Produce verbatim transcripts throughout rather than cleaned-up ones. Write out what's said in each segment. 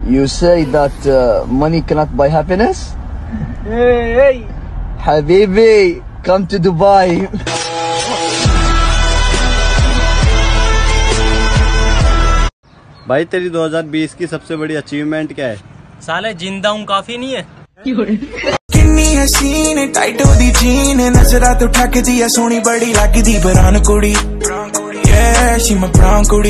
You say that uh, money cannot buy happiness? Hey, hey. Habibi, come to Dubai. भाई तेरी दो हज़ार बीस की सबसे बड़ी अचीवमेंट क्या है? साले जिंदा हूँ काफी नहीं है। किन्नी हसीन टाइट दी जीन नजरा तो ठक दिया सोनी बड़ी लगदी बरान कुड़ी yeah she my brown कुड़ी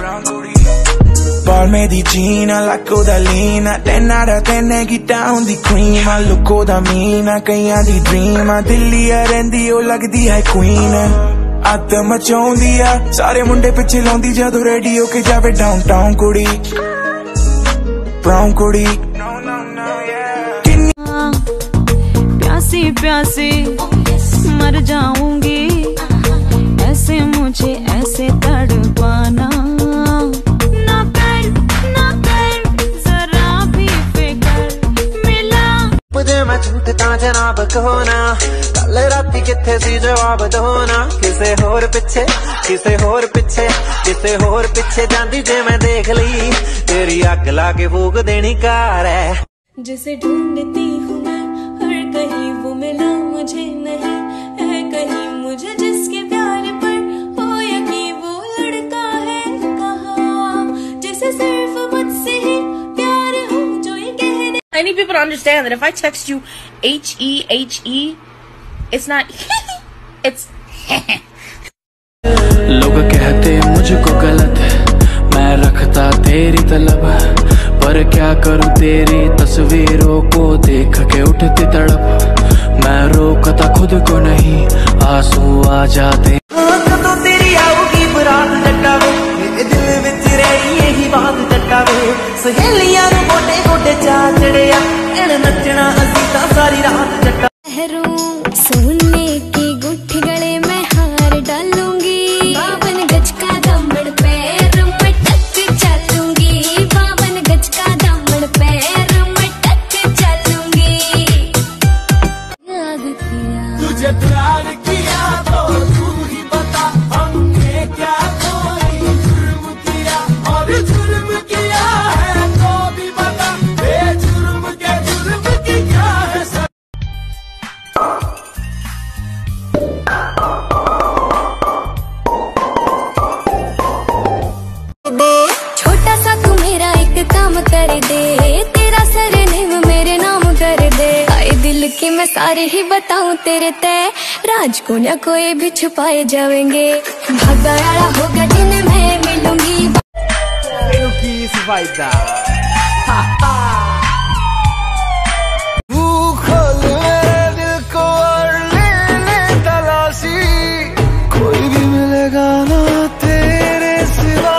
बाल में दी जीना लको दा लीना ten out of ten नेगी डाउन दी क्रीम आ लुको दा मीना कईयां दी ड्रीम आ दिल्ली आ रहिंदी ओ लगदी है क्वीन अत मचाउंदी आ सारे मुंडे पिछे लाउंदी जदों रेडियो के जावे डाउनटाउन कुड़ी ब्राउन कुड़ी प्यासी प्यासी मर जाऊंगी ऐसे मुझे ऐसे तड़पाना ना कर ना कर जरा भी फिकर मिला मुझे मैं झूठता जनाब को ना कल राती किथे सी जवाब दो ना किसे होर पिछे किसे होर पिछे किसे होर पिछे जांदी जे मैं देख ली तेरी अग लाके फूक देनी कार है जिसे ढूंढती हूँ मैं हर कहीं वो मिला मुझे नहीं है कहीं मुझे जिसके प्यार पर हो यकीन वो लड़का है कहाँ जिसे सिर्फ मुझसे ही प्यार हो जो ये कहने I need people to understand that if I text you H E H E it's not it's लोग कहते मुझको गलत मैं रखता तेरी तलब पर क्या करूं तेरी तस्वीरों को देख के उठती तड़प मैं रोकता खुद को नहीं आंसू आ जाते तो तेरी आऊगी बरात जटावे मेरे दिल विच रही यही बात जटावे सहेलियां नूं गोटे गोटे चा चढ़िया एण नचना असीं तां सारी रात जटा सोने की गुट्ठी गले में हार डालूंगी बावन गज का दमड़ पैर में टक चलूंगी बावन गज का दमड़ पैर में टक चलूंगी तुझे प्यार किया तो तू ही बता हमने क्या कोई जुर्म किया और जुर्म किया है तो भी बता बेजुर्म के जुर्म की क्या है छोटा सा तू मेरा एक काम कर दे तेरा सरनेम मेरे नाम कर दे आए दिल की मैं सारे ही बताऊं तेरे तय राज को न कोई भी छुपाए जाएंगे भागा यारा होगा जिन्हें मैं मिलूंगी कोई भी मिलेगा ना तेरे सिवा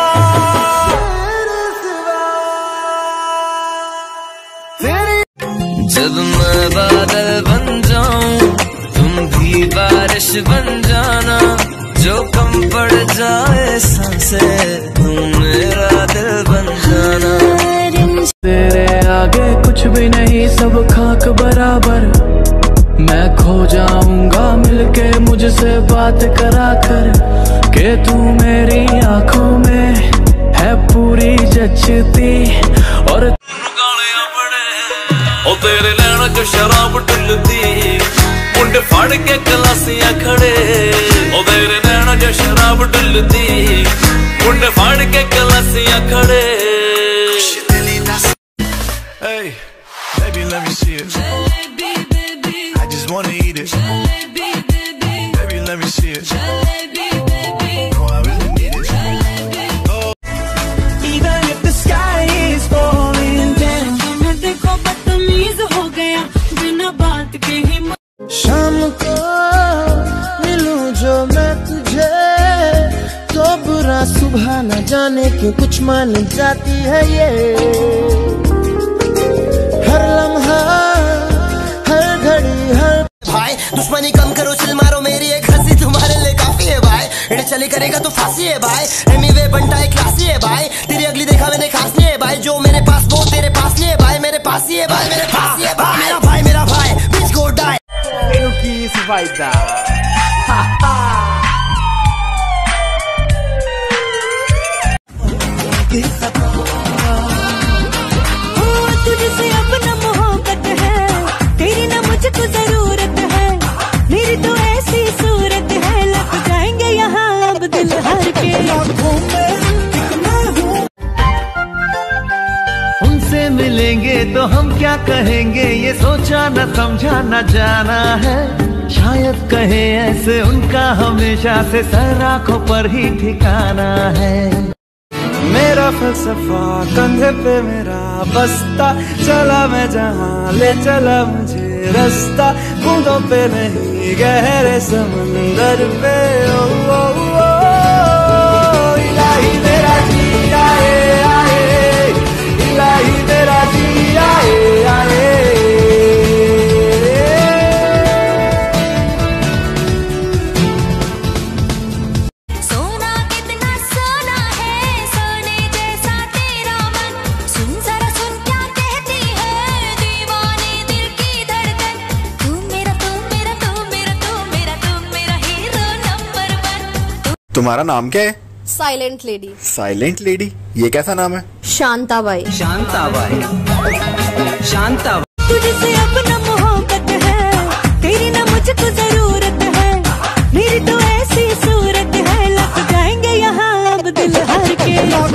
तेरी जब मैं बादल बन जाऊं तुम भी बारिश बन जाना जो कम पड़ जाए सांसें तुम मेरा दिल बन जाना तेरे आगे कुछ भी नहीं सब खाक बराबर मैं खो जाऊंगा मिलके मुझसे बात करा कर के तू मेरी आंखों में है पूरी जचती और ओ तेरे नैना च शराब डुलदी मुंडे फड़ के गलासियां खड़े ओ तेरे नैना च शराब डुलदी मुंडे फड़ के गलासियां खड़े Hey, baby, let me see it. I just wanna eat it. Baby, let me see it. Oh, I really need it. Oh. Even if the sky is falling down. मैं देखो बदतमीज हो गया बिना बात के ही शाम को मिलूं जो मैं तुझे तो बुरा सुबह न जाने क्यों कुछ मान जाती है ये हर लम्हा हर घड़ी हर भाई दुश्मनी कम करो चिल मारो मेरी एक हंसी तुम्हारे लिए काफी है भाई इन्हें चले करेगा तो फांसी है भाई एनीवे बनता है क्लासी है भाई तेरी अगली देखा मैंने खास नहीं है भाई जो मेरे पास वो तेरे पास नहीं है भाई मेरे पास ही है भाई मेरे पास ही है भाई मेरा भाई मेरा भाई बीच को डाई उनसे मिलेंगे तो हम क्या कहेंगे, ये सोचा न समझा न जाना है। शायद कहे ऐसे उनका हमेशा से सर आंखों पर ही ठिकाना है। मेरा फलसफा कंधे पे मेरा बस्ता, चला मैं जहाँ ले चला मुझे रास्ता। बूंदों पे नहीं गहरे समंदर पे। ओ, ओ, ओ, इलाही मेरा जी आए आए, इलाही मेरा जी आए आए। तुम्हारा नाम क्या है? Silent lady. साइलेंट लेडी, ये कैसा नाम है? शांताबाई। शांताबाई, शांताबाई। तुझसे अपना मोहब्बत है, तेरी ना मुझको जरूरत है। मेरी तो ऐसी सूरत है, लग जाएंगे यहाँ अब दिल हर के।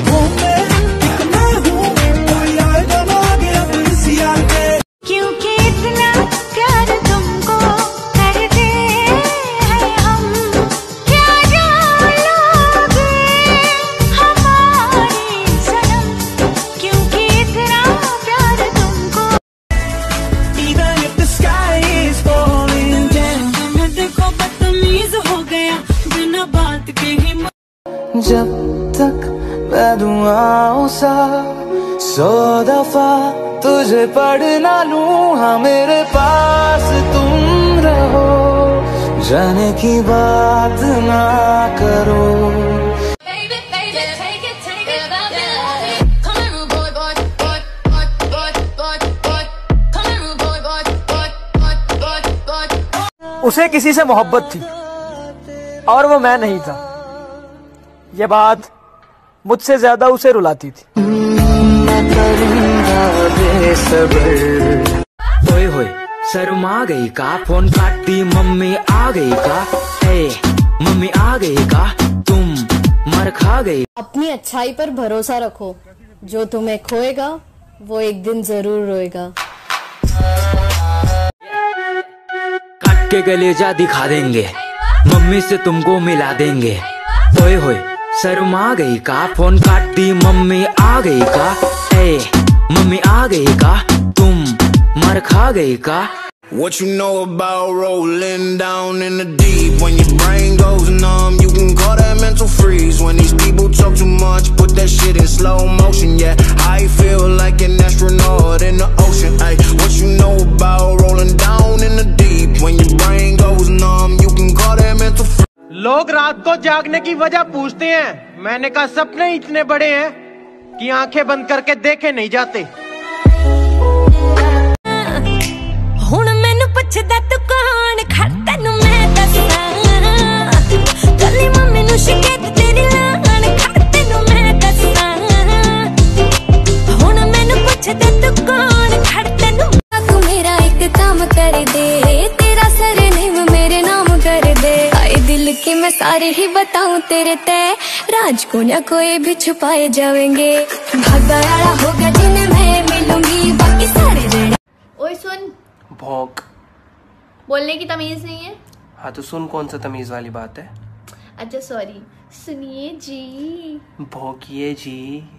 क्योंकि इतना प्यार तुमको करते हैं हम, क्या जालोगे हमारे सनम। क्योंकि इतना प्यार तुमको। Even if the sky is falling down, मैं देखो बदतमीज हो गया बिना बात के ही। जब तक मैं दुआओं सा सौ दफा तुझे पढ़ ना लूं, हाँ मेरे पास तुम रहो, जाने की बात ना करो। उसे किसी से मोहब्बत थी और वो मैं नहीं था। ये बात मुझसे ज्यादा उसे रुलाती थी। ओए होए शर्मा गई का, फोन काट दी मम्मी आ गई का। हे मम्मी आ गई का, तुम मर खा गई। अपनी अच्छाई पर भरोसा रखो, जो तुम्हें खोएगा वो एक दिन जरूर रोएगा। काट के गलेजा दिखा देंगे, मम्मी से तुमको मिला देंगे। ओए होए शर्मा गई का, फोन काट दी मम्मी आ गई का। हे मम्मी आ गई का, तुम मर खा गई का। What you know about rolling down in the deep? When your brain goes numb, you can call that mental freeze. When these people talk too much, put that shit in slow motion. Yeah, I feel like an astronaut in the ocean. Ay, what you know about rolling down in the deep? When your brain goes numb, you can call that mental freeze. लोग रात को जागने की वजह पूछते हैं। मैंने कहा सपने इतने बड़े हैं कि आंखें बंद करके देखे नहीं जाते। हुण मैनू पुछदा तू कौन, खड़ तैनू मैं दस्सां। कल्ली मम्मी नू शिकायत तेरी लाण, खड़ तैनू मैं दस्सां। हुण मैनू पुछदा तू कौन, खड़ तैनू। तू मेरा एक काम कर दे, तेरा सरनेम मेरे नाम कर दे। आए दिल की मैं सारे ही बताऊं तेरे ते, राज को ना कोई भी छुपाए जाएंगे। भागा आड़ा होगा जिन्हें मैं मिलूंगी, बाकी सारे जने। ओए सुन, भौंक। बोलने की तमीज नहीं है। हाँ तो सुन, कौन सा तमीज वाली बात है? अच्छा सॉरी, सुनिए जी। भौंकिए जी।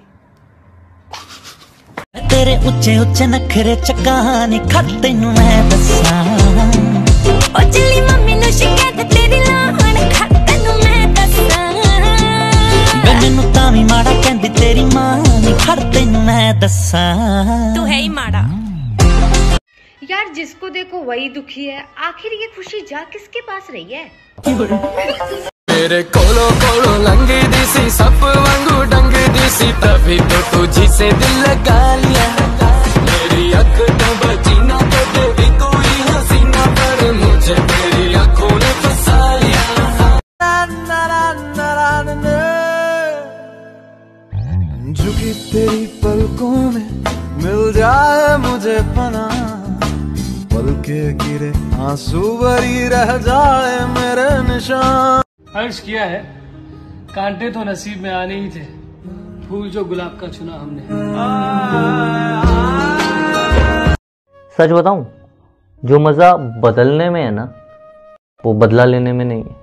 तेरे उच्चे उच्चे नखरे च कहानी खड़ तैनू मैं दस्सां। ओ चली मम्मी नू शिकायत तेरी लाण, खड़ तैनू मैं दस्सां। वे मैनू तावी माड़ा कहंदी तेरी मां नी, खड़ तैनू मैं दस्सां। तू है ही माड़ा। यार जिसको देखो वही दुखी है, आखिर ये खुशी जा किसके पास रही है? तेरे कोलो कोलो लंगी दी सी, सप वांगू डंग दी सी, तभी तो तुझी से दिल लगा लिया। मेरी अख तो बची ना तो तेरी कोई हसीना, पर मुझे तेरी आंखों ने फंसा लिया। झुकी तेरी पलकों में मिल जाए मुझे पनाह, पल के गिरे आंसू भरी रह जाए मेरे निशान। अर्ज किया है, कांटे तो नसीब में आने ही थे, फूल जो गुलाब का चुना हमने। सच बताऊं, जो मजा बदलने में है ना, वो बदला लेने में नहीं है।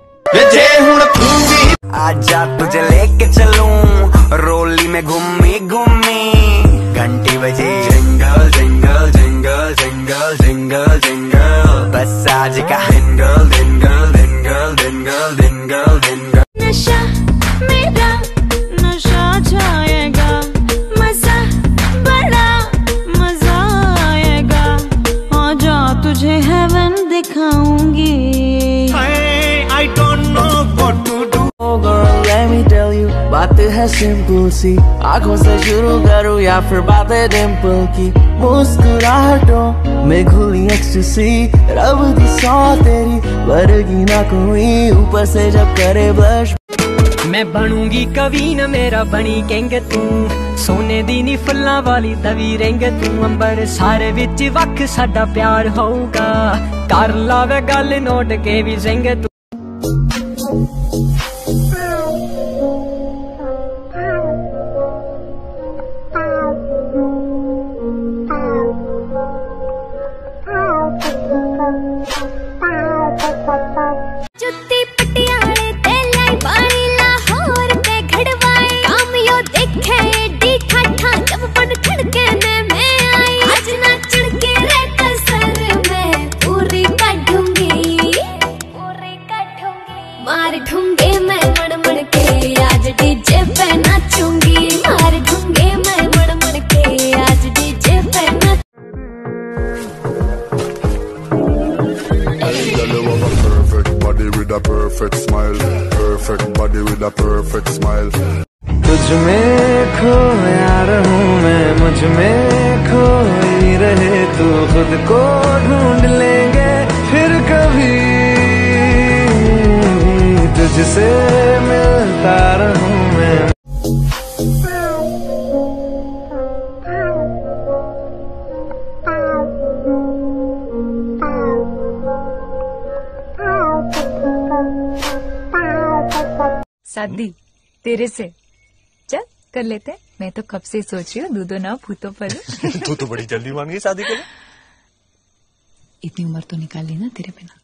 आजा तुझे लेके चलूं रोली में घूमी घूमी, घंटी बजे jingle jingle jingle jingle jingle jingle, बस आज का jingle jingle jingle jingle jingle jingle. नशा मेरा नशा जाएगा, मजा बड़ा मजा आएगा, आजा तुझे हेवन दिखाऊंगी। I don't know what to do. Oh girl, let me tell you, बात है सिंपल सी, आंखों से शुरू करूँ या फिर बातें डिम्पल की, मुस्कुराहटों में घुली एक्सटेसी, रब दी सौ तेरी वर्गी ना कोई, ऊपर से जब करे ब्लश। मैं बनूंगी कवि न मेरा बनी कहेंगे तू, सोने दी नी फुल्लां वाली तवी रहेंगे तू, अंबर सारे विच वख साडा प्यार होगा, कर लावे गल नोट के भी रहेंगे तू। जुत्ती पटियाले ते लाई बाई लाहौर ते घड़वाई, काम यो देखे एडी ठाठा जब पन खड़के ने मैं आई, आज ना चढ़के रे कसर में पूरी काटूंगी पूरी काटूंगी, मार ढूंगे मैं मड़ मड़ के आज डीजे पे नाचूंगी, मार ढूंगे मैं मड़ मड़ के आज डीजे पे नाच। With a perfect smile, perfect body with a perfect smile. तुझ में खोया रहूं मैं, मुझ में खोई रहे तू, खुद को ढूंढ लेंगे फिर कभी, तुझसे मिलता रहूं मैं। शादी तेरे से चल कर लेते हैं। मैं तो कब से सोच रही हूँ दूधो ना भूतो पर। तू तो बड़ी जल्दी मान गई शादी के लिए। इतनी उम्र तो निकाल ली ना तेरे बिना।